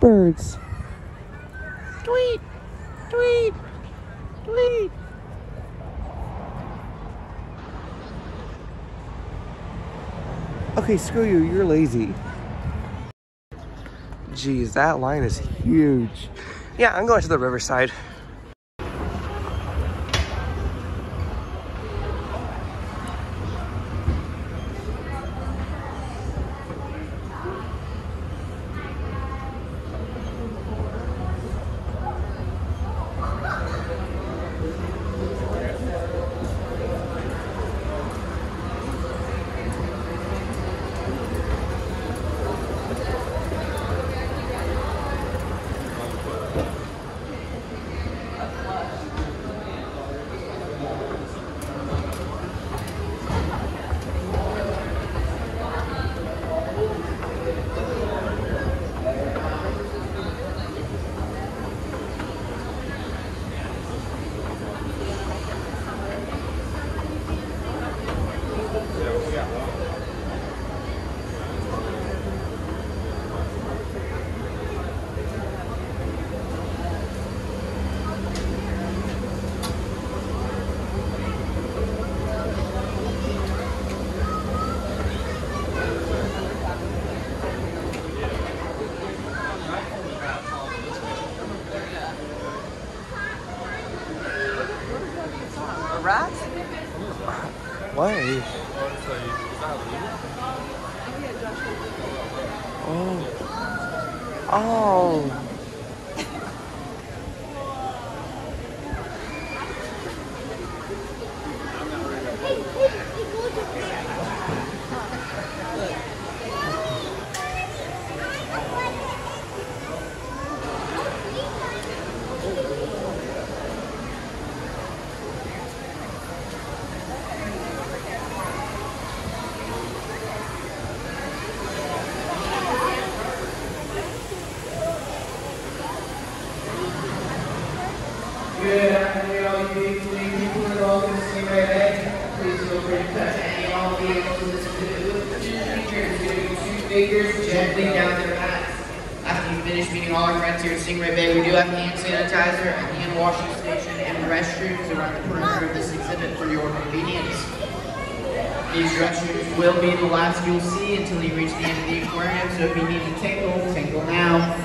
birds. Tweet, tweet, tweet. Okay, screw you, you're lazy. Jeez, that line is huge. Yeah, I'm going to the riverside. Rat? Why? Oh. Oh. Good afternoon, all you beautiful people and welcome to Stingray Bay. Please feel free to touch any and all vehicles in this exhibit. Features getting 2 fingers gently down their backs. After you finish meeting all our friends here at Stingray Bay, we do have hand sanitizer, a hand washing station, and restrooms around the perimeter of this exhibit for your convenience. These restrooms will be the last you'll see until you reach the end of the aquarium, so if you need to tinkle, tinkle now.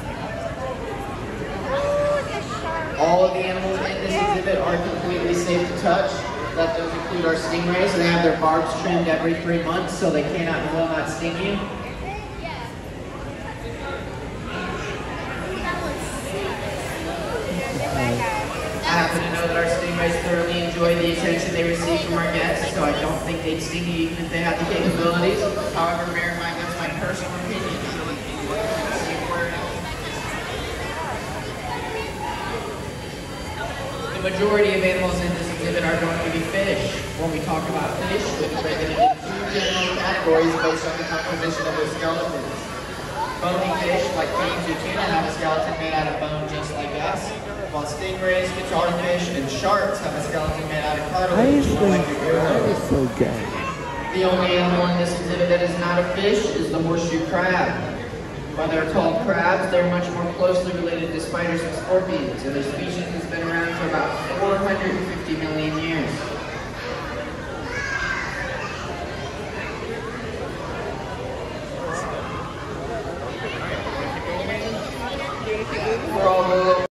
All of the animals in this exhibit are completely safe to touch. That does include our stingrays. They have their barbs trimmed every 3 months, so they cannot and will not sting you. I happen to know that our stingrays thoroughly enjoy the attention they receive from our guests, so I don't think they'd sting you even if they had the capabilities. However, bear in mind that's my personal opinion. The majority of animals in this exhibit are going to be fish. When we talk about fish, we break them into 2 general categories based on the composition of their skeletons. Bony fish, like clams or tuna, have a skeleton made out of bone just like us, while stingrays, guitarfish, and sharks have a skeleton made out of cartilage. That is so gay. The only animal in this exhibit that is not a fish is the horseshoe crab. While they're called crabs, they're much more closely related to spiders and scorpions, and their species has been around for about 450 million years. We're all little.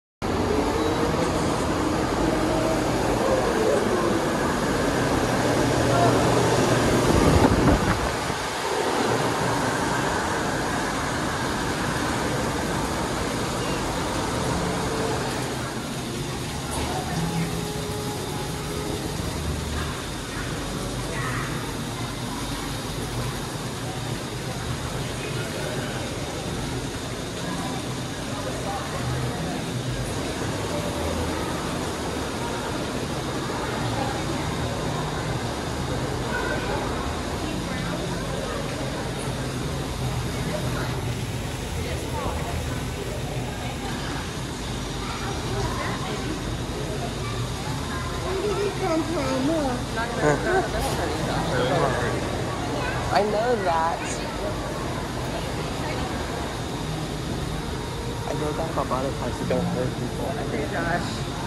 I know that. No doubt about butterflies that don't hurt people. Oh my gosh.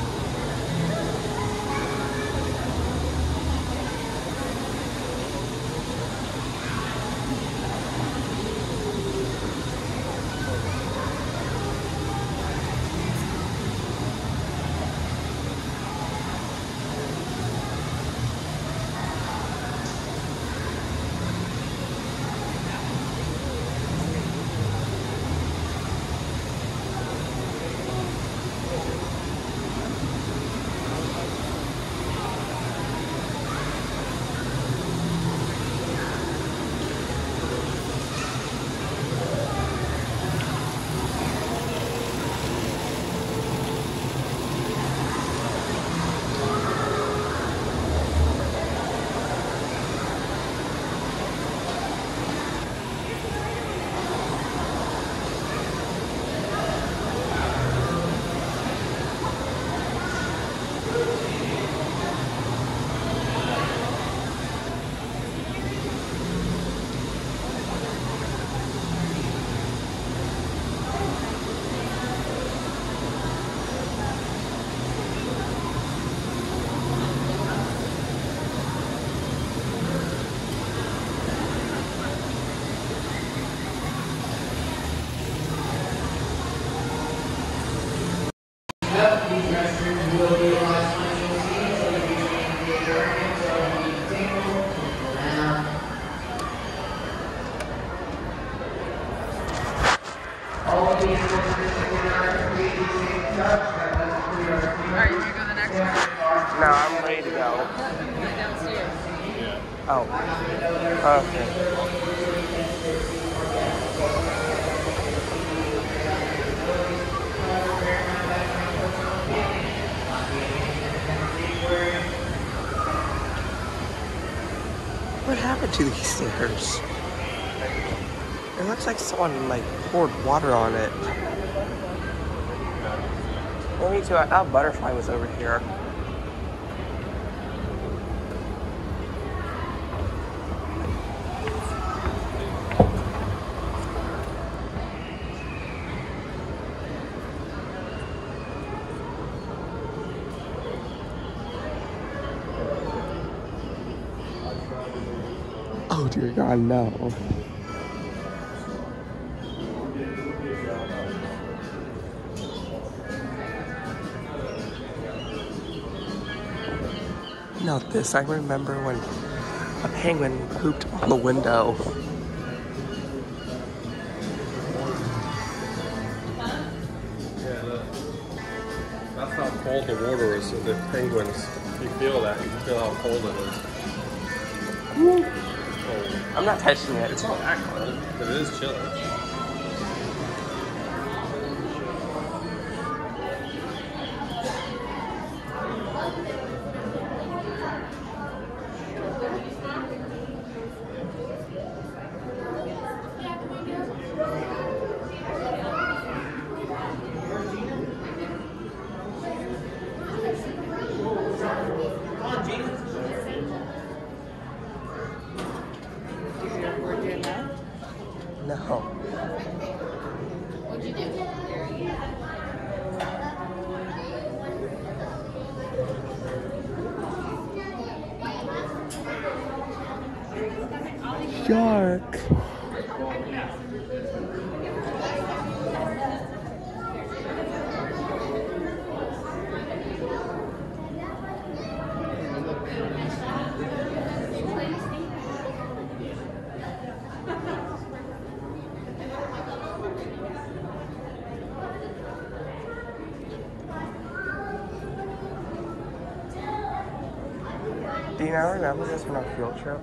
These restrooms will be lost on your seats, so if you're in the aquarium, so you can tingle around. All of these restrooms were not completely safe to touch. That was clear. Alright, you want to go to the next one? No, I'm ready to go. Downstairs. Oh. Okay. What happened to these stairs? It looks like someone like poured water on it. Well, me too. I thought butterfly was over here. Oh dear God, no. Not this. I remember when a penguin pooped on the window. Yeah, that's how cold the water is. So the penguins, you feel that. You can feel how cold it is. I'm not touching it. It's not that cold. But it is chilly. No. What'd you do? Shark. Do you now remember this from our field trip?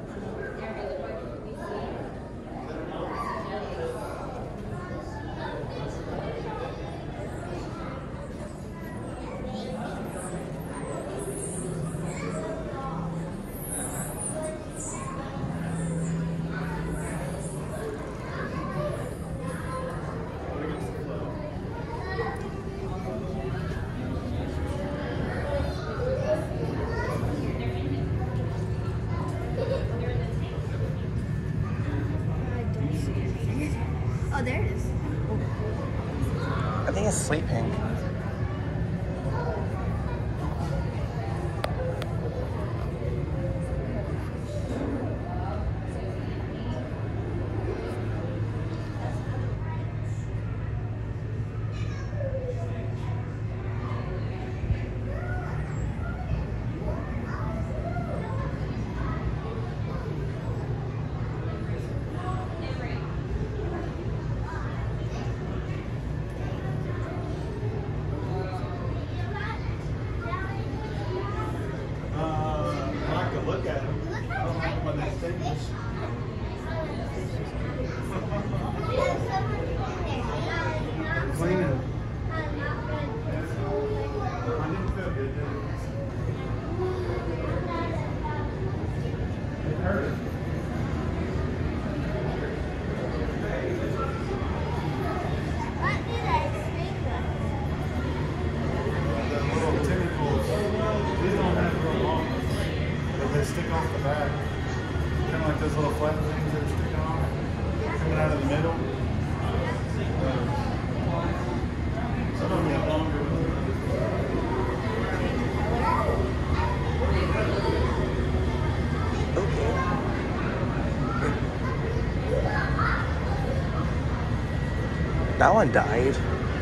back. Kind of like those little flat things that are sticking off, coming out of the middle. Some of them get longer. That one died.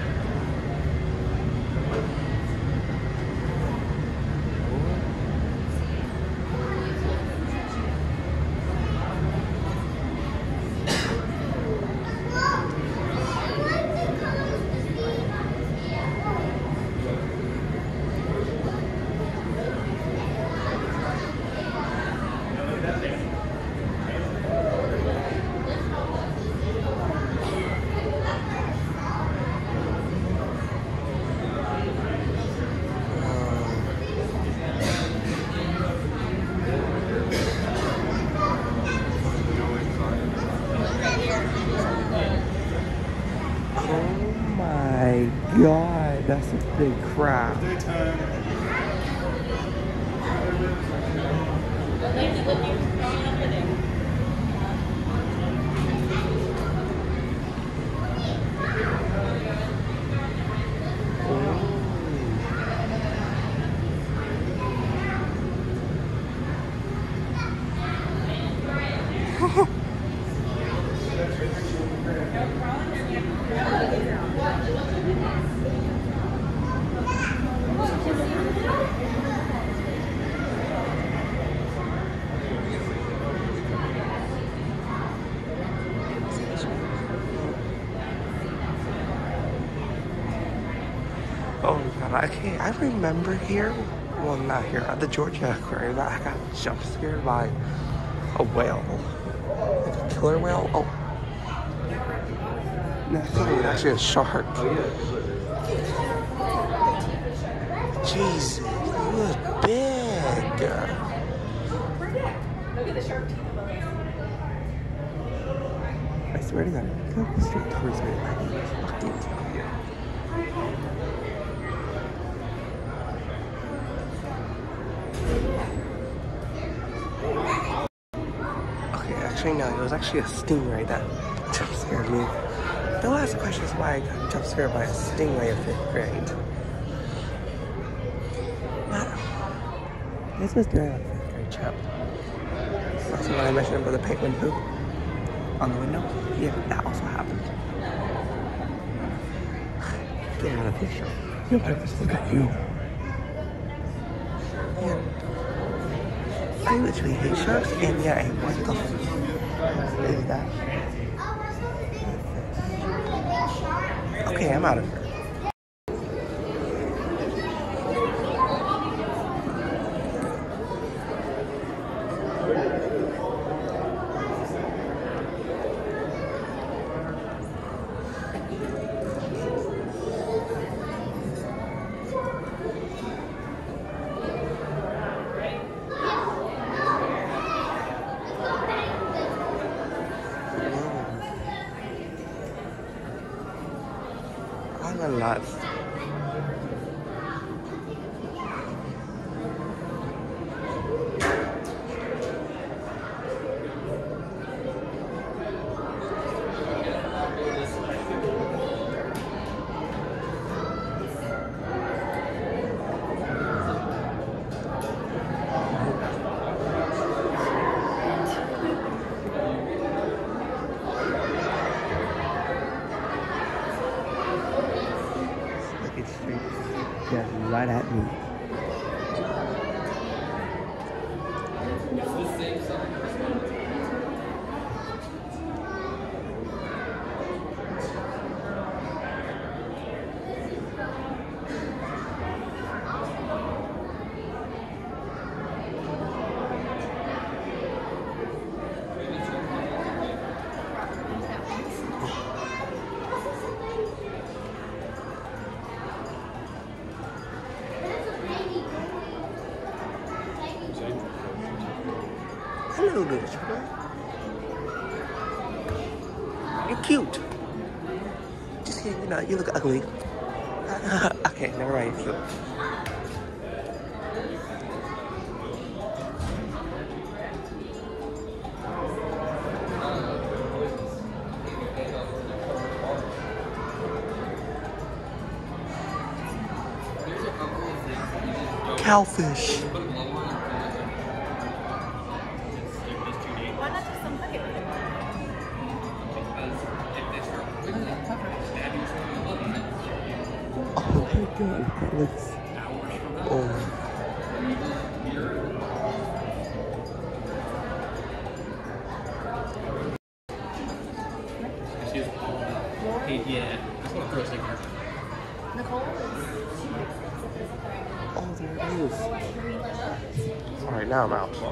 God, that's a big crab. Oh god, okay, I remember here, well not here, at the Georgia Aquarium, I got jump scared by a whale. Like a killer whale? Oh. No, I think it was actually a shark. Jesus, he was big. Look at the sharp teeth above us. I swear to God, come straight towards me. I fucking tell you. Okay, actually no, it was actually a stingray that jump scared me. Don't ask questions why I got jump scared by a stingray in 5th grade. This was during like 5th grade, chap. Also, when I mentioned about the penguin poop on the window, yeah, that also happened. Get out of this show. You better just look at you. And I literally hate sharks, and yeah, what the f is that? Okay, I'm out of here. I'm a lot. Yeah, right at me. Hello, little child. You're cute. Just kidding, you look ugly. Okay, never mind. So. cowfish. Why not just some honey with it? Oh my god, that looks... Oh. Yeah, that's what I'm throwing here. Nicole? Oh, there it is. Alright, now I'm out.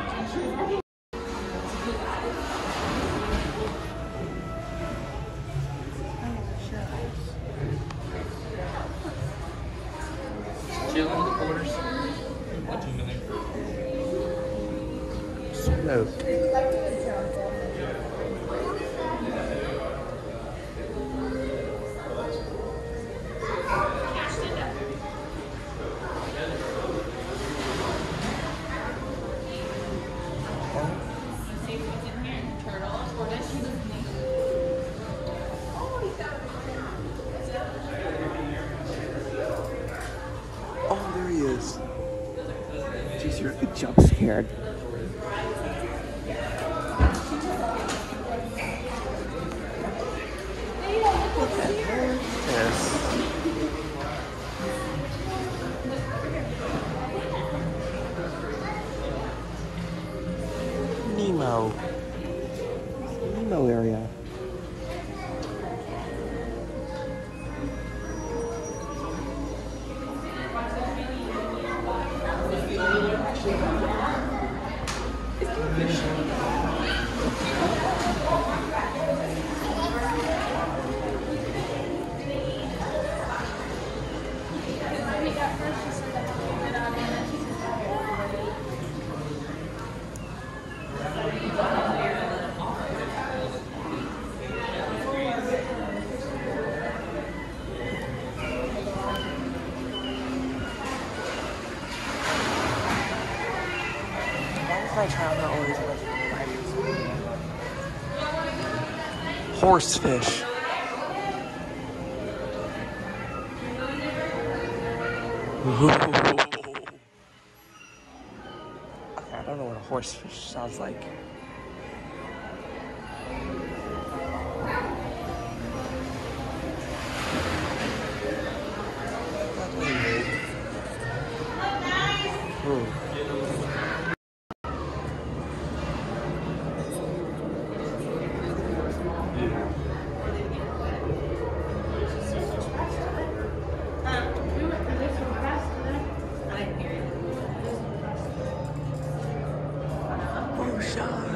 Chill on the quarters. Watching them. Smoke. Oh, there he is. Jeez, you're a jump scared. Yes. Nemo area. My child not always horsefish. Okay, I don't know what a horsefish sounds like. Oh, shark.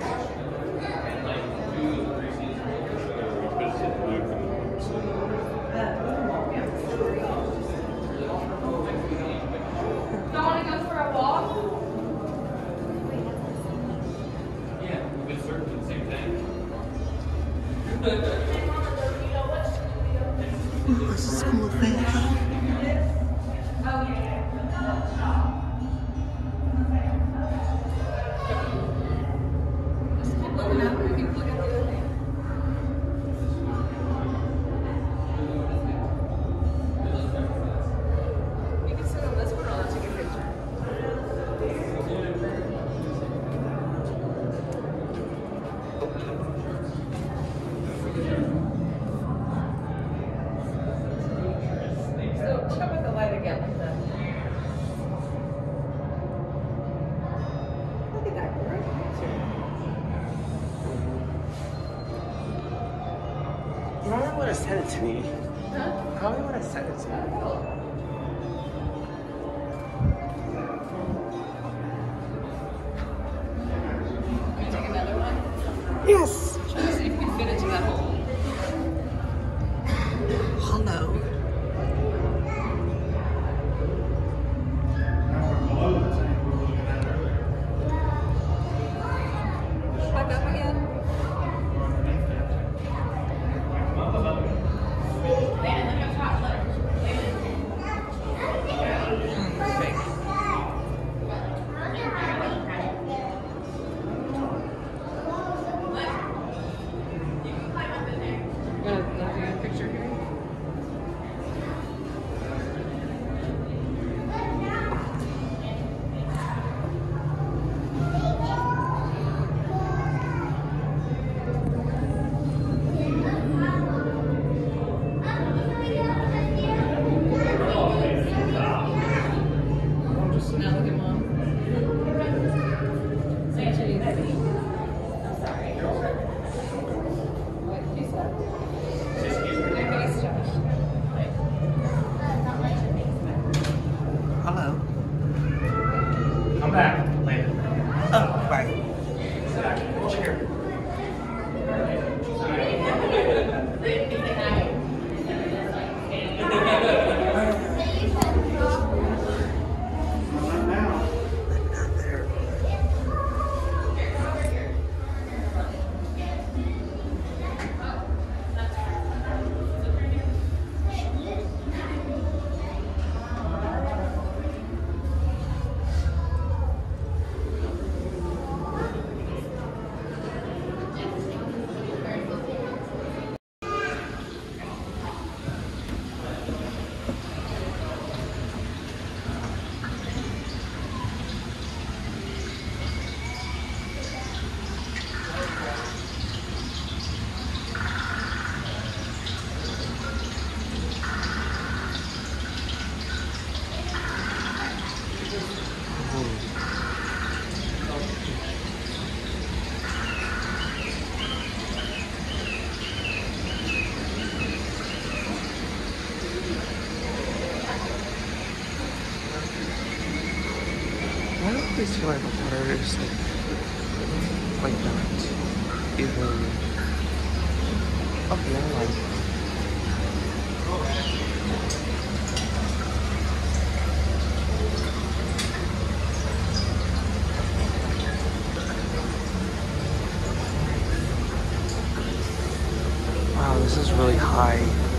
This is cool thing. Look up at the light again like that. Look at that great picture. You probably would have sent it to me. Huh? Probably would have sent it to me. Can you take another one? Yes. Try to see if you can fit into that hole. Hello. Back up again. back later. Oh, bye. Cheers. I always feel like the water is like not even. Oh yeah, like. Wow, this is really high.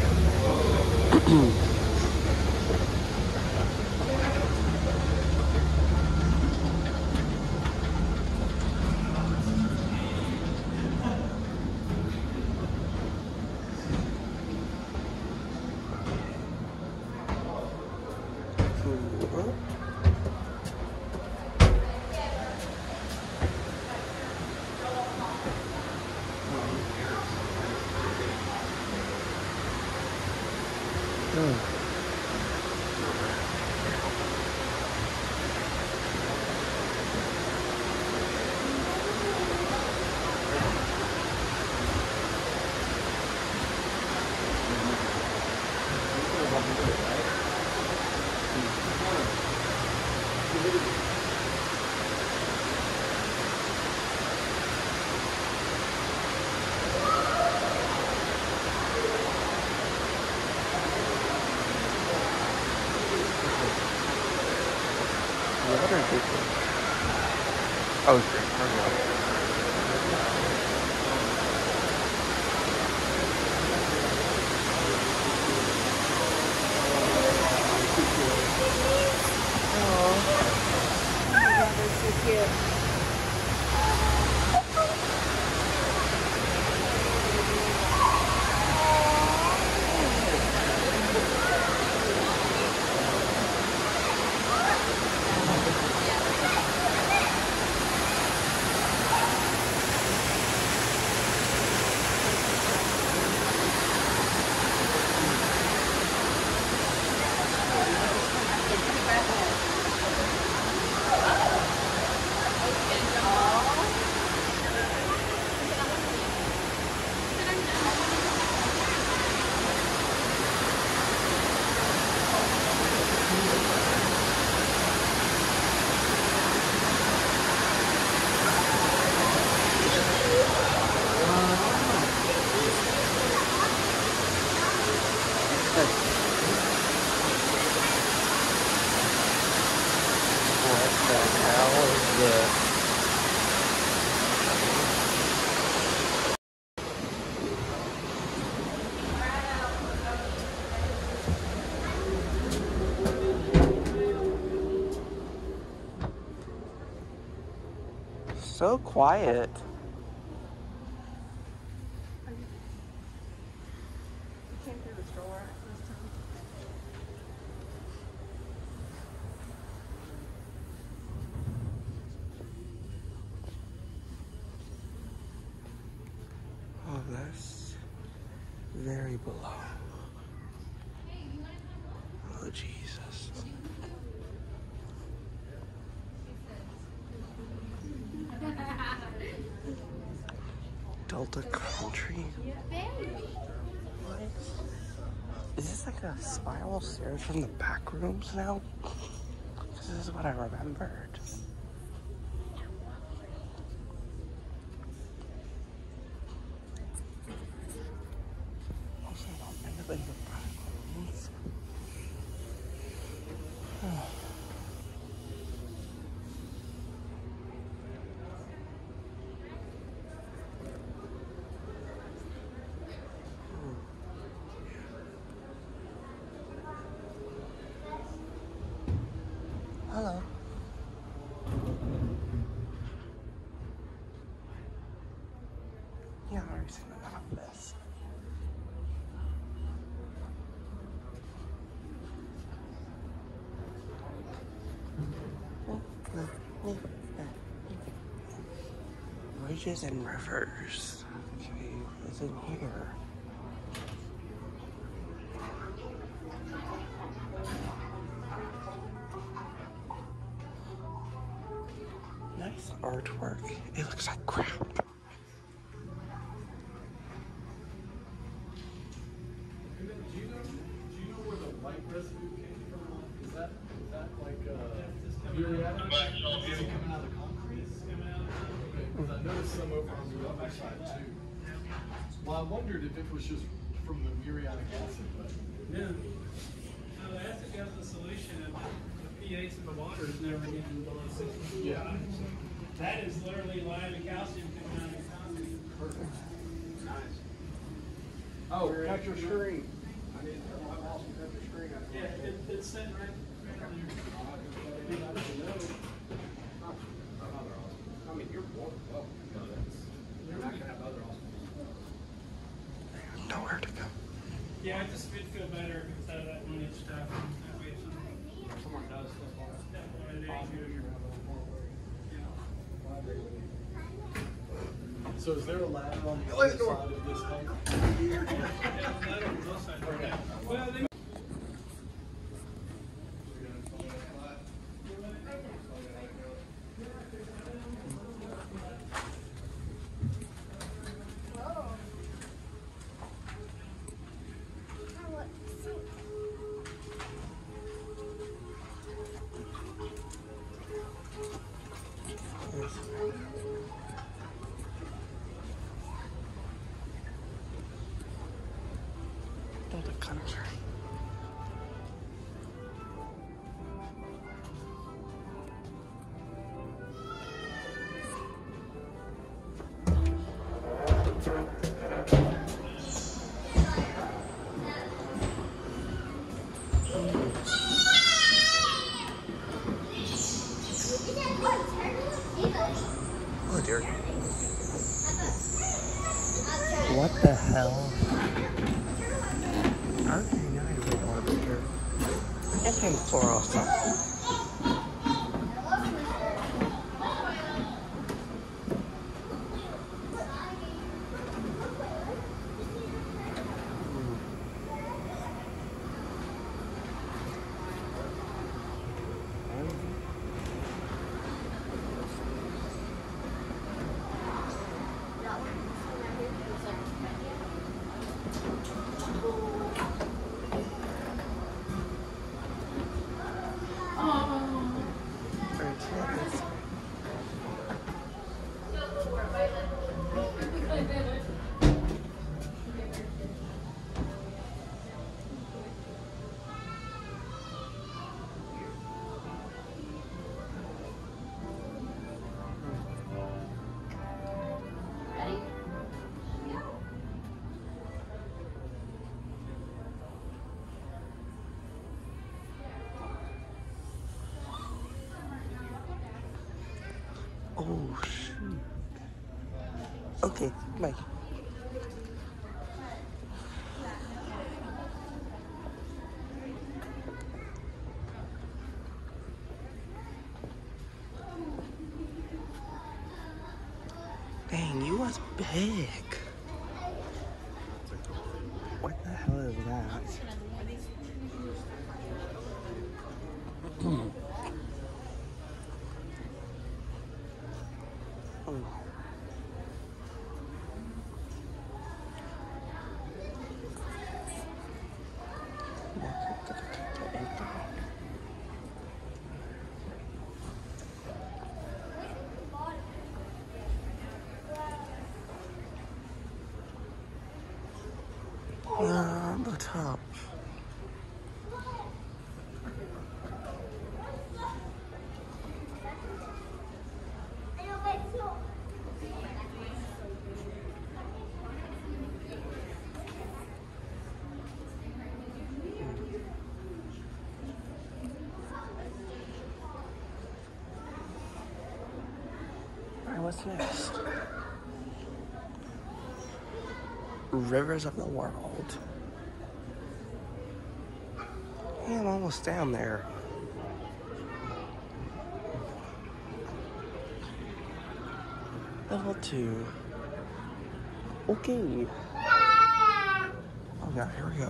Oh, great. So quiet. Came through the store this time. Oh, that's very below. Oh, Jesus. Delta Country? What? Is this like a spiral stairs from the back rooms now? This is what I remembered. Hello. Yeah, I've already seen about this. Ridges and rivers. Okay, what's in here? Nice artwork. It looks like crap. Do you know where the white residue came from? Is that like muriatic? Is it coming out of the concrete? Okay, because I noticed some over on the other side too. Well, I wondered if it was just from the muriatic acid, but Yeah. No, the acid gas is a solution, and the pH of the water is never getting below 60. yeah. That is literally lime and calcium coming out of your concrete. Perfect. Nice. Oh, cut your screen. I need to turn my mouse and cut your screen out. Yeah, it's sitting right on there. I mean, you're more than welcome. You're not gonna have other awesome. Nowhere to go. Yeah, it just would feel better if it's out of that 1-inch stuff. That way, if Someone does stuff like that. one of these, So is there a ladder on the other side of this tank? well, they The country. Oh dear. What the hell? Okay, now I really want to be here. It's been floor also. Oh, shoot. Okay, bye. Dang, you was big. What the hell is that? Oh. The top. what's next? Rivers of the world. Yeah, I'm almost down there. Level 2. Okay. Oh god, here we go.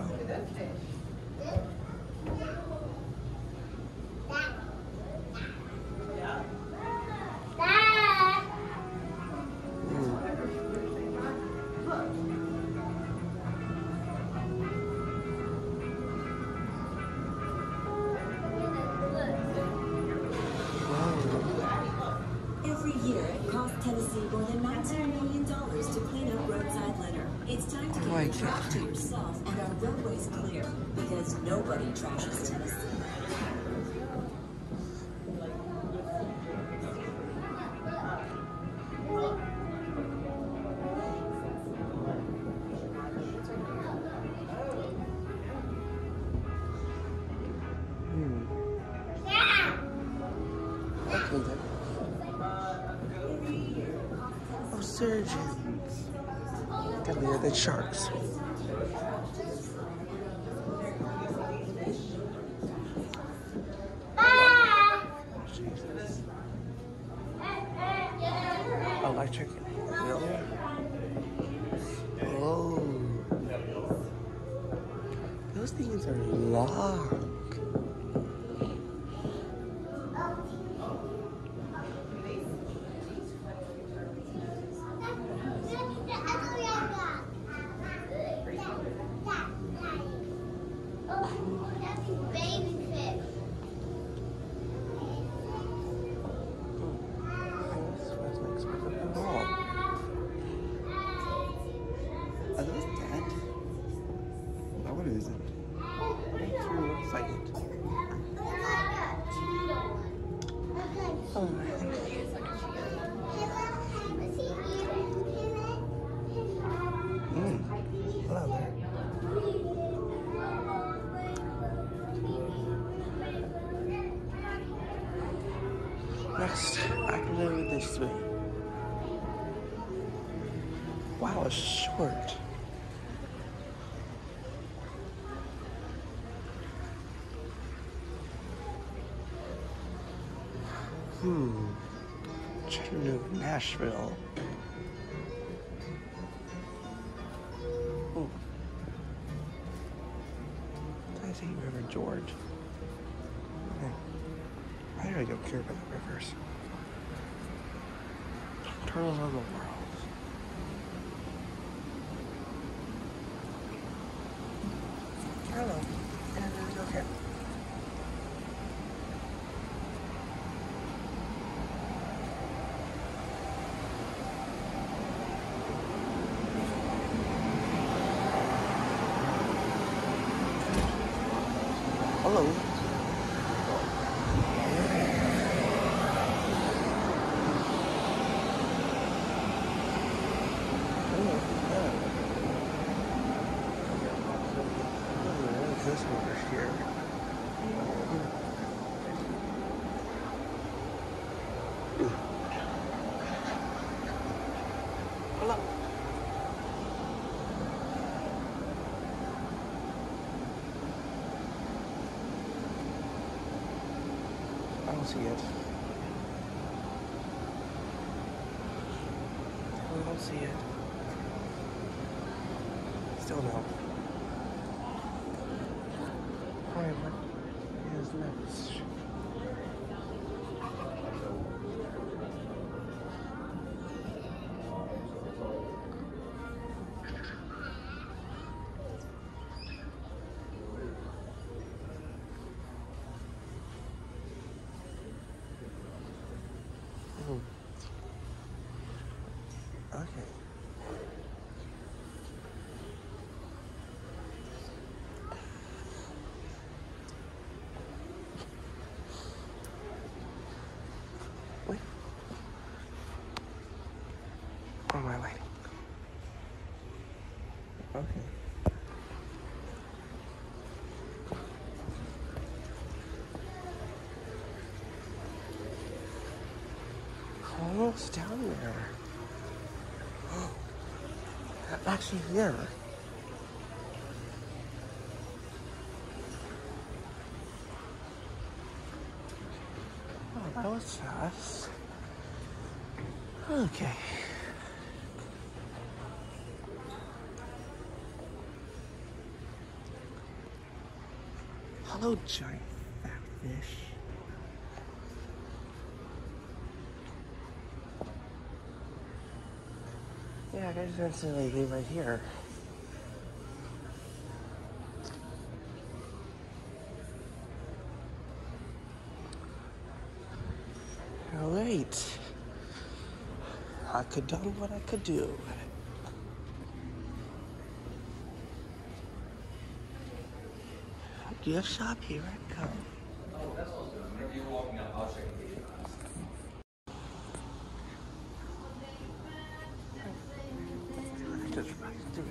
Every year, it costs Tennessee more than $19 million to clean up roadside litter. It's time to my keep your trash to yourself and our roadways clear, because nobody trashes Tennessee. Okay then. Oh, surgeons. Deadlier than sharks. Jesus. Electric. Really? Whoa. Those things are long. Are those dead? No, what is it? It sure looks like it. Oh man. Hello there. Next, I can live with this way. Wow, it's short. Chattanooga, Nashville. Ooh. Tennessee River, George. Okay. I really don't care about the rivers. Turtles of the world. Hello. Okay. Hello. This over here. Hello. I don't see it. I don't see it. Still no. Alright, what is next? Okay. Almost down there. Actually, here. Oh, that was fast. Okay. Hello, giant fat fish. Yeah, I just instantly leave right here. Alright. I could done what I could do. Gift shop, here I come. Oh, that's what I was doing. Whenever you're walking up, I'll check the video. Just right through it.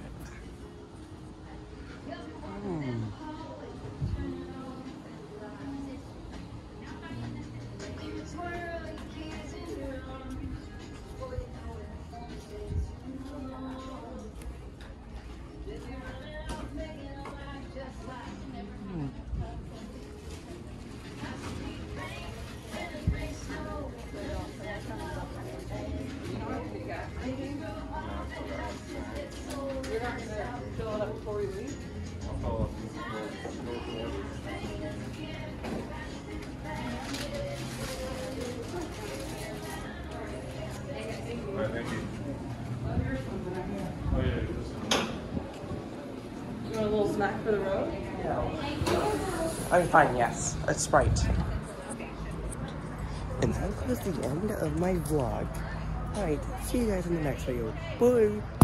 You're not gonna fill it up before we leave? I'll follow up. All right, thank you. Oh, yeah. You want a little snack for the road? I'm fine, yes. A Sprite. And that was the end of my vlog. Alright, see you guys in the next video. Bye!